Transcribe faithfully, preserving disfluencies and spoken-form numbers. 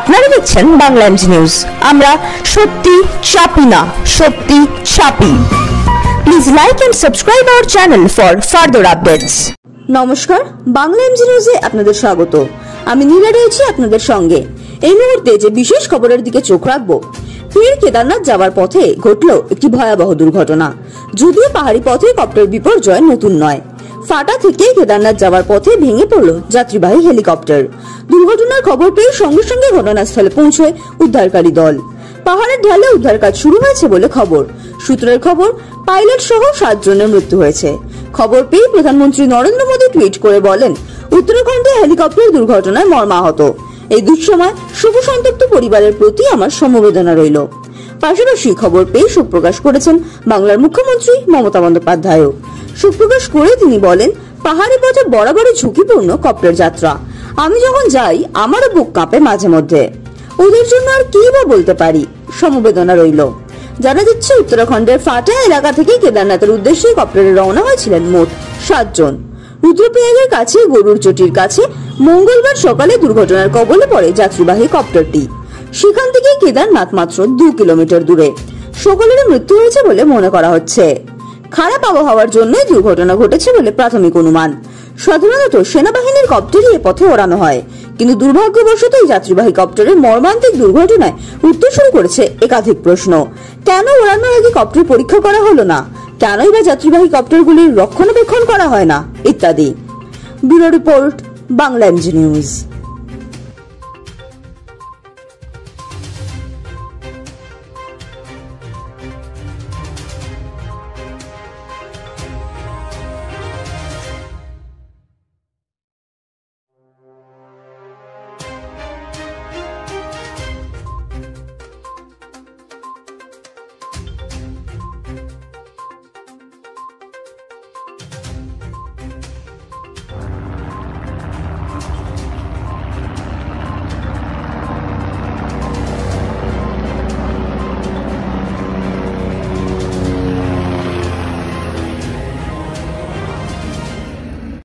আপনারা দেখছেন Bangla MG news. আমরা সত্যি চাপি না, সত্যি ছাপি। Please like and subscribe our channel for further updates. নমস্কার, বাংলা এমজি নিউজে আপনাদের স্বাগত। আমি নীলা রয়েছি আপনাদের সঙ্গে। এই মুহূর্তে যে বিশেষ খবরের দিকে চোখ রাখবো, ফের কেদারনাথ যাওয়ার পথে ঘটলো একটি ভয়াবহ দুর্ঘটনা। যদিও পাহাড়ি পথে কপ্টার বিপর্যয় নতুন নয়, ফাটা থেকে কেদারনাথ যাওয়ার পথে ভেঙে পড়লো যাত্রীবাহী হেলিকপ্টার। দুর্ঘটনার খবর পেয়ে সঙ্গে সঙ্গে ঘটনাস্থলে পৌঁছয় উদ্ধারকারী দল। পাহাড়ের ঢালে উদ্ধার কাজ শুরু হয়েছে বলে খবর। সূত্রের খবর, পাইলট সহ সাত জনের মৃত্যু হয়েছে। খবর পেয়ে প্রধানমন্ত্রী নরেন্দ্র মোদী টুইট করে বলেন, উত্তরাখণ্ডে হেলিকপ্টার দুর্ঘটনায় মর্মাহত। এই দুঃসময় শোক সন্তপ্ত পরিবারের প্রতি আমার সমবেদনা রইল। পাশাপাশি খবর পেয়ে শোক প্রকাশ করেছেন বাংলার মুখ্যমন্ত্রী মমতা বন্দ্যোপাধ্যায়। শোক প্রকাশ করে তিনি বলেন, পাহাড়ি পথে বরাবরই ঝুঁকিপূর্ণ কপ্টার যাত্রা। আমি যখন যাই আমারও বুক কাঁপে মাঝে মধ্যে। ওদের জন্য আর কি বা বলতে পারি, সমবেদনা রইল। জানা যাচ্ছে, উত্তরাখণ্ডের ফাটা এলাকা থেকে কেদারনাথের উদ্দেশ্যে কপ্টারে রওনা হয়েছিলেন মোট সাতজন। রুদ্রপ্রয়াগের কাছে গরুর চটির কাছে মঙ্গলবার সকালে দুর্ঘটনার কবলে পড়ে যাত্রীবাহী কপ্টারটি। সেখান থেকে কেদারনাথ মাত্র দু কিলোমিটার দূরে। সকলের মৃত্যু হয়েছে বলে মনে করা হচ্ছে। খারাপ আবহাওয়ার জন্য দুর্ঘটনা ঘটেছে বলে প্রাথমিক অনুমান। সাধারণত সেনাবাহিনীর কপ্টারই এ পথে ওড়ানো হয়, কিন্তু দুর্ভাগ্যবশত এই যাত্রীবাহী কপ্টারের মর্মান্তিক দুর্ঘটনায় উঠতে শুরু করেছে একাধিক প্রশ্ন। কেন ওড়ানোর আগে কপ্টার পরীক্ষা করা হলো না? কেনই বা যাত্রীবাহী কপ্টারগুলির রক্ষণাবেক্ষণ করা হয় না, ইত্যাদি। Bureau report, Bangla MG news.